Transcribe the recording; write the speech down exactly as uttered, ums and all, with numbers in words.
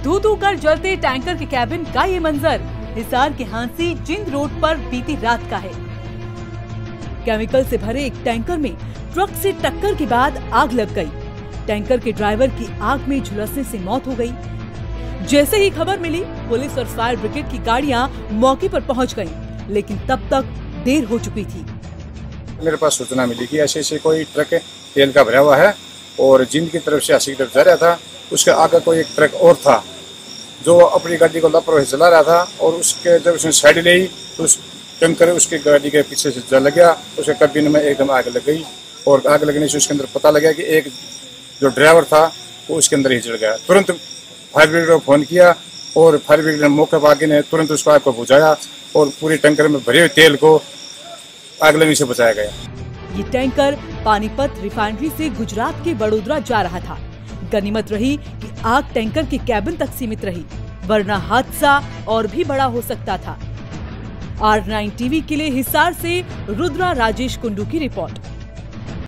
धू धू कर जलते टैंकर के कैबिन का ये मंजर हिसार के हांसी जिंद रोड पर बीती रात का है। केमिकल से भरे एक टैंकर में ट्रक से टक्कर के बाद आग लग गई। टैंकर के ड्राइवर की आग में झुलसने से मौत हो गई। जैसे ही खबर मिली, पुलिस और फायर ब्रिगेड की गाड़ियां मौके पर पहुंच गईं, लेकिन तब तक देर हो चुकी थी। मेरे पास सूचना मिली कि ऐसे ऐसे कोई ट्रक तेल का भरा हुआ है और जिंद की तरफ से हांसी की तरफ जा रहा था। उसके आगे कोई एक ट्रक और था जो अपनी गाड़ी को लापरवाही चला रहा था और उसके जब उसने साइड ली तो उस टैंकर उसकी गाड़ी के पीछे से जल गया। उसके कैबिन में एकदम आग लग गई और आग लगने से उसके अंदर पता लगा कि एक जो ड्राइवर था वो उसके अंदर ही जल गया। तुरंत फायर ब्रिगेड को फोन किया और फायर ब्रिगेड ने मौके पर आगे ने तुरंत उसको आग को बुझाया और पूरी टैंकर में भरे हुए तेल को आग लगने से बचाया गया। ये टैंकर पानीपत रिफाइनरी से गुजरात के बड़ोदरा जा रहा था। गनीमत रही कि आग टैंकर के कैबिन तक सीमित रही, वरना हादसा और भी बड़ा हो सकता था। आर नाइन टीवी के लिए हिसार से रुद्रा राजेश कुंडू की रिपोर्ट।